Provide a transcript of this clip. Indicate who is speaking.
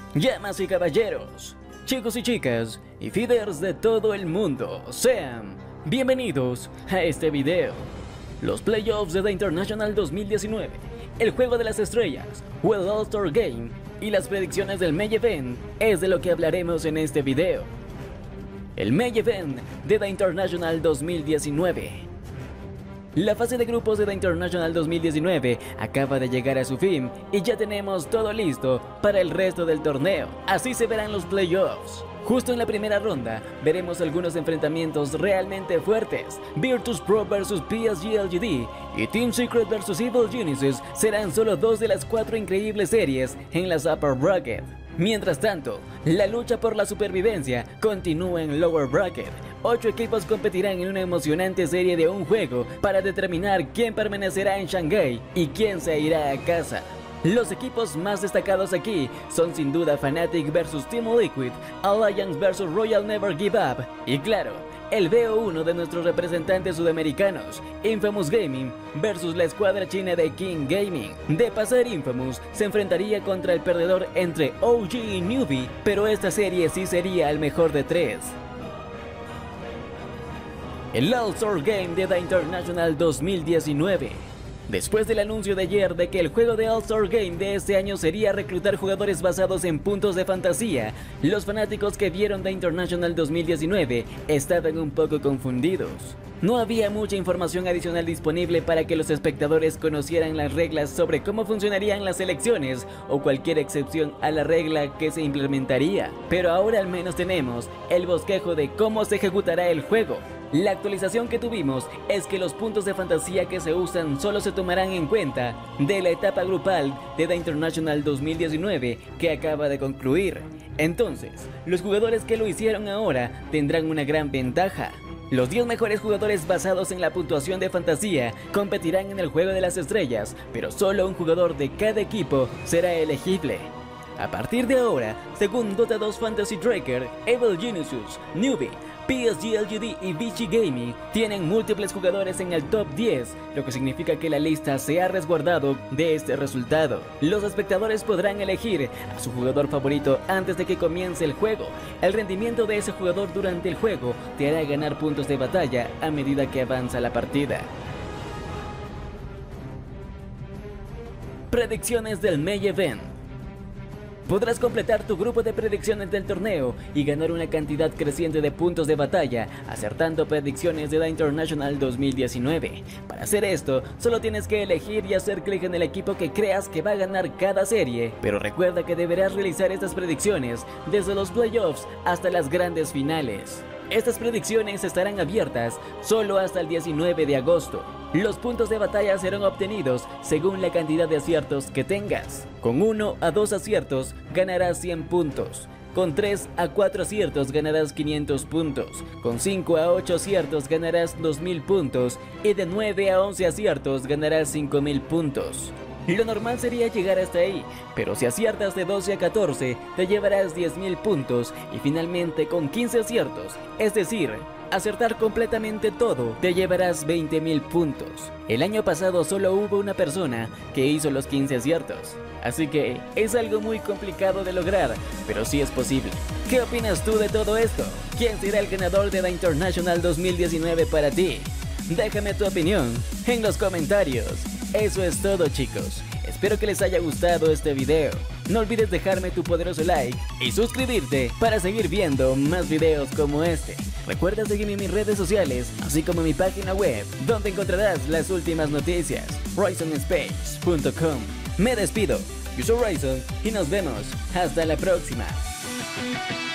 Speaker 1: Llamas y caballeros, chicos y chicas y feeders de todo el mundo, sean bienvenidos a este video. Los playoffs de The International 2019, el juego de las estrellas, o el All-Star Game y las predicciones del Main Event es de lo que hablaremos en este video. El Main Event de The International 2019. La fase de grupos de The International 2019 acaba de llegar a su fin y ya tenemos todo listo para el resto del torneo. Así se verán los playoffs. Justo en la primera ronda veremos algunos enfrentamientos realmente fuertes. Virtus Pro vs PSG LGD y Team Secret vs Evil Geniuses serán solo dos de las 4 increíbles series en las Upper Bracket. Mientras tanto, la lucha por la supervivencia continúa en Lower Bracket. 8 equipos competirán en una emocionante serie de un juego para determinar quién permanecerá en Shanghái y quién se irá a casa. Los equipos más destacados aquí son sin duda Fnatic vs Team Liquid, Alliance vs Royal Never Give Up y claro, el BO1 de nuestros representantes sudamericanos, Infamous Gaming versus la escuadra china de King Gaming. De pasar, Infamous se enfrentaría contra el perdedor entre OG y Newbie, pero esta serie sí sería el mejor de 3. El All-Star Game de The International 2019. Después del anuncio de ayer de que el juego de All-Star Game de este año sería reclutar jugadores basados en puntos de fantasía, los fanáticos que vieron The International 2019 estaban un poco confundidos. No había mucha información adicional disponible para que los espectadores conocieran las reglas sobre cómo funcionarían las elecciones o cualquier excepción a la regla que se implementaría. Pero ahora al menos tenemos el bosquejo de cómo se ejecutará el juego. La actualización que tuvimos es que los puntos de fantasía que se usan solo se tomarán en cuenta de la etapa grupal de The International 2019 que acaba de concluir. Entonces, los jugadores que lo hicieron ahora tendrán una gran ventaja. Los 10 mejores jugadores basados en la puntuación de fantasía competirán en el juego de las estrellas, pero solo un jugador de cada equipo será elegible. A partir de ahora, según Dota 2 Fantasy Tracker, Evil Geniuses, Newbie, PSG LGD y VG Gaming tienen múltiples jugadores en el top 10, lo que significa que la lista se ha resguardado de este resultado. Los espectadores podrán elegir a su jugador favorito antes de que comience el juego. El rendimiento de ese jugador durante el juego te hará ganar puntos de batalla a medida que avanza la partida. Predicciones del Main Event. Podrás completar tu grupo de predicciones del torneo y ganar una cantidad creciente de puntos de batalla acertando predicciones de The International 2019. Para hacer esto, solo tienes que elegir y hacer clic en el equipo que creas que va a ganar cada serie, pero recuerda que deberás realizar estas predicciones desde los playoffs hasta las grandes finales. Estas predicciones estarán abiertas solo hasta el 19 de agosto. Los puntos de batalla serán obtenidos según la cantidad de aciertos que tengas. Con 1 a 2 aciertos ganarás 100 puntos. Con 3 a 4 aciertos ganarás 500 puntos. Con 5 a 8 aciertos ganarás 2000 puntos. Y de 9 a 11 aciertos ganarás 5000 puntos. Lo normal sería llegar hasta ahí, pero si aciertas de 12 a 14 te llevarás 10.000 puntos y finalmente con 15 aciertos, es decir, acertar completamente todo, te llevarás 20.000 puntos. El año pasado solo hubo una persona que hizo los 15 aciertos, así que es algo muy complicado de lograr, pero sí es posible. ¿Qué opinas tú de todo esto? ¿Quién será el ganador de The International 2019 para ti? Déjame tu opinión en los comentarios. Eso es todo, chicos. Espero que les haya gustado este video. No olvides dejarme tu poderoso like y suscribirte para seguir viendo más videos como este. Recuerda seguirme en mis redes sociales, así como en mi página web, donde encontrarás las últimas noticias, RysonSpace.com. Me despido, yo soy Ryson y nos vemos hasta la próxima.